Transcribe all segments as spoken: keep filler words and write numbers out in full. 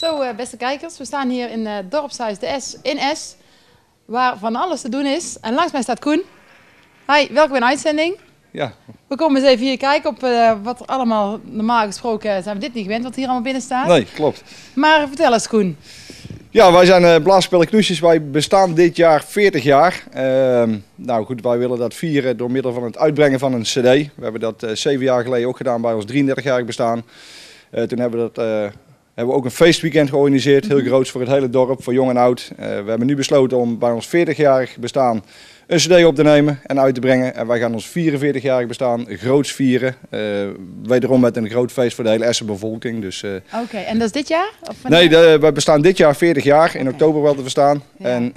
Zo, uh, beste kijkers, we staan hier in het uh, dorpshuis De S in Es, waar van alles te doen is. En langs mij staat Koen. Hi, welkom in de uitzending. Ja. We komen eens even hier kijken op uh, wat er allemaal, normaal gesproken zijn we dit niet gewend, wat hier allemaal binnen staat. Nee, klopt. Maar vertel eens, Koen. Ja, wij zijn uh, Blaasspel Knoesjes. Wij bestaan dit jaar veertig jaar. Uh, nou goed, wij willen dat vieren door middel van het uitbrengen van een cd. We hebben dat uh, zeven jaar geleden ook gedaan bij ons drieëndertig-jarig bestaan. Uh, toen hebben we, dat, uh, hebben we ook een feestweekend georganiseerd, heel groots voor het hele dorp, voor jong en oud. Uh, we hebben nu besloten om bij ons veertig-jarig bestaan een cd op te nemen en uit te brengen. En wij gaan ons vierenveertig-jarig bestaan groots vieren. Uh, wederom met een groot feest voor de hele Essen bevolking. Dus, uh... Oké, okay, en dat is dit jaar? Of nee, de, wij bestaan dit jaar veertig jaar, in okay. oktober wel te verstaan. Ja. En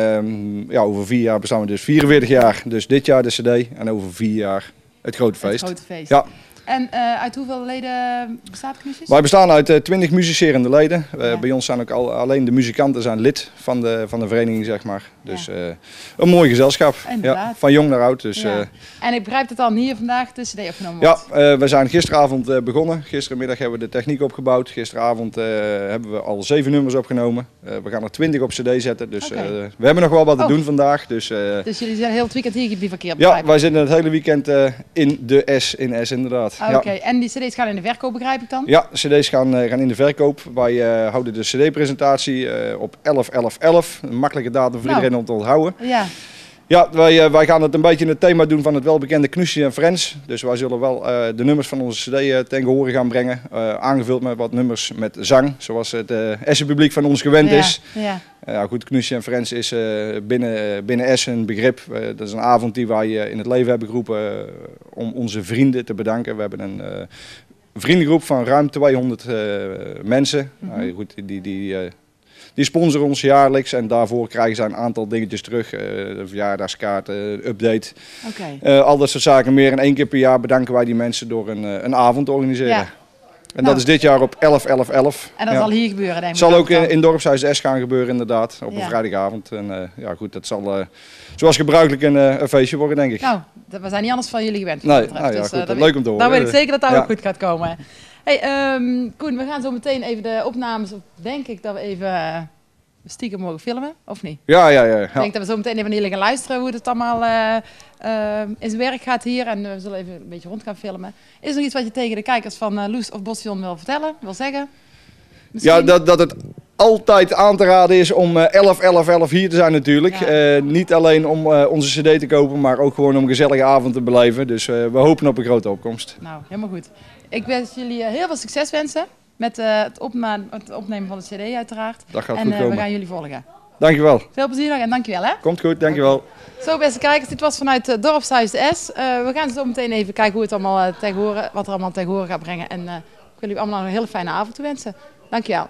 uh, ja, over vier jaar bestaan we dus vierenveertig jaar. Dus dit jaar de cd en over vier jaar het grote feest. Het grote feest. Ja. En uh, uit hoeveel leden bestaat Knoesjes? Wij bestaan uit uh, twintig muzicerende leden. Uh, ja. Bij ons zijn ook al, alleen de muzikanten zijn lid van de, van de vereniging, zeg maar. Dus ja. uh, een mooi gezelschap. Ja, van jong naar oud. Dus, ja. uh, en ik begrijp dat dan hier vandaag de cd opgenomen ja, wordt. uh, we zijn gisteravond uh, begonnen. Gisterenmiddag hebben we de techniek opgebouwd. Gisteravond uh, hebben we al zeven nummers opgenomen. Uh, we gaan er twintig op cd zetten. Dus okay. uh, we hebben nog wel wat te oh. doen vandaag. Dus, uh, dus jullie zijn heel het weekend hier bivakkeerd? Ja, wij zitten het hele weekend uh, in de S in S inderdaad. Ah, Oké, okay. ja. En die cd's gaan in de verkoop, begrijp ik dan? Ja, cd's gaan, uh, gaan in de verkoop. Wij uh, houden de cd-presentatie uh, op elf elf elf. Een makkelijke datum voor nou. iedereen om te onthouden. Ja. Ja, wij, uh, wij gaan het een beetje in het thema doen van het welbekende Knoesjes en Friends. Dus wij zullen wel uh, de nummers van onze cd uh, ten gehore gaan brengen. Uh, aangevuld met wat nummers met zang, zoals het uh, Essen publiek van ons gewend ja. is. Ja. Uh, goed, Knoesjes en Friends is uh, binnen, uh, binnen Essen een begrip. Uh, dat is een avond die wij uh, in het leven hebben geroepen uh, om onze vrienden te bedanken. We hebben een uh, vriendengroep van ruim tweehonderd uh, mensen. Mm-hmm. uh, goed, die... die uh, Die sponsoren ons jaarlijks en daarvoor krijgen ze een aantal dingetjes terug. Uh, de verjaardagskaart, uh, update, okay. uh, al dat soort zaken meer. En één keer per jaar bedanken wij die mensen door een, uh, een avond te organiseren. Ja. En nou. dat is dit jaar op elf elf elf. En dat ja. zal hier gebeuren, denk ik. Het zal ook in, in dorpshuis S gaan gebeuren inderdaad, op ja. een vrijdagavond. En uh, ja goed, dat zal uh, zoals gebruikelijk een, uh, een feestje worden, denk ik. Nou, we zijn niet anders van jullie gewend. Nee, nou ja, dus, goed, uh, leuk om te horen. Dan weet ik zeker dat dat ja. ook goed gaat komen. Hey, um, Koen, we gaan zo meteen even de opnames, op, denk ik dat we even... Uh, stiekem mogen filmen, of niet? Ja, ja, ja. ja. Ik denk dat we zo meteen even naar jullie gaan luisteren hoe het allemaal uh, uh, in zijn werk gaat hier. En uh, we zullen even een beetje rond gaan filmen. Is er nog iets wat je tegen de kijkers van uh, Loes of Bostion wil vertellen, wil zeggen? Misschien? Ja, dat, dat het altijd aan te raden is om uh, elf elf elf hier te zijn natuurlijk. Ja. Uh, niet alleen om uh, onze cd te kopen, maar ook gewoon om een gezellige avond te beleven. Dus uh, we hopen op een grote opkomst. Nou, helemaal goed. Ik wens jullie uh, heel veel succes wensen. Met uh, het, opna- het opnemen van de cd uiteraard. Dat gaat en goed uh, komen. we gaan jullie volgen. Dankjewel. Veel plezier nog en dankjewel hè. Komt goed, dankjewel. Okay. Zo beste kijkers, dit was vanuit het dorpshuis De S. Uh, we gaan zo meteen even kijken hoe het allemaal uh, tegen horen, wat er allemaal tegen horen gaat brengen. En uh, ik wil jullie allemaal een hele fijne avond toewensen. Dankjewel.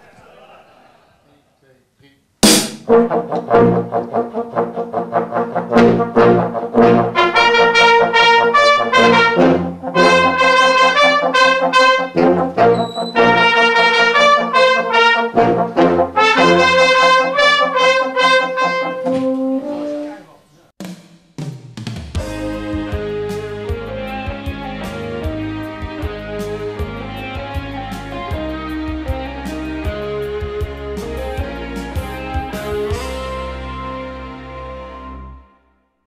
één, twee, drie